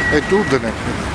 Etudne.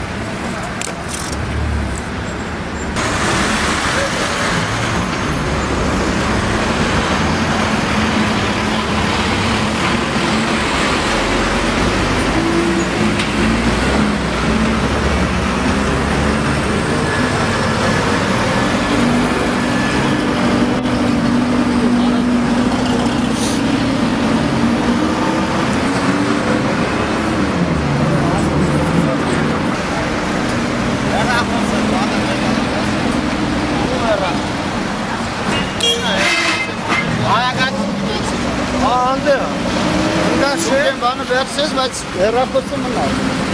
Բանը վերցես, բայց հեռախոսը մնա։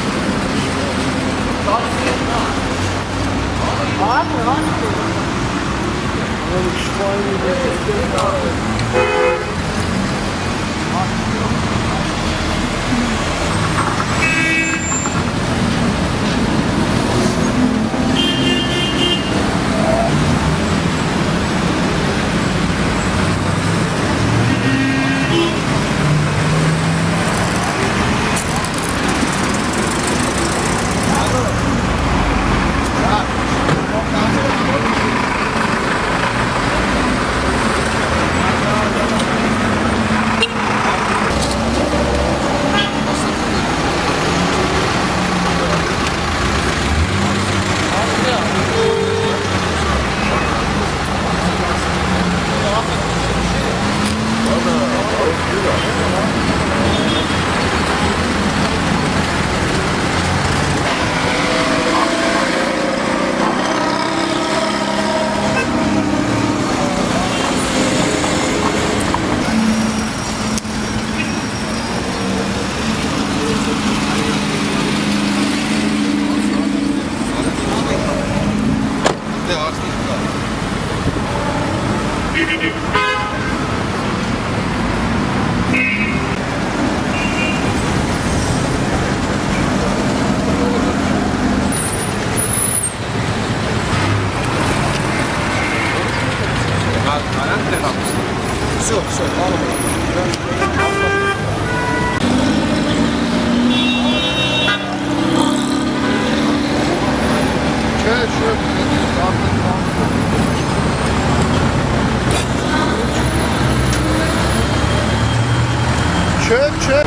Все, мало. Çöp.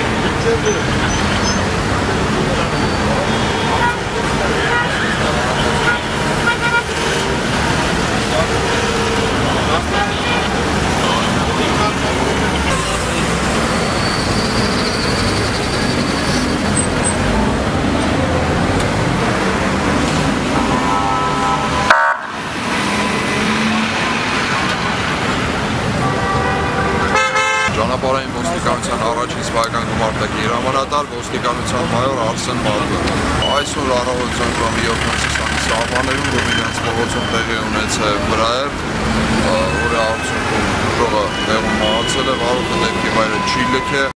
Ճանապարհային ոստիկանության առաջին սպայական գումարտակի հրամանատար ոստիկանության մայոր Արսեն Մարգարյանը այսօր առավոտյան ժամը 7:20-ի սահմաններում Ռումինիայից փողոցում տեղի ունեցավ վրայեր, որի արդյունքում ուժողը տեղում մահացել է, վարորդը դեպքի վայրը չի լքել։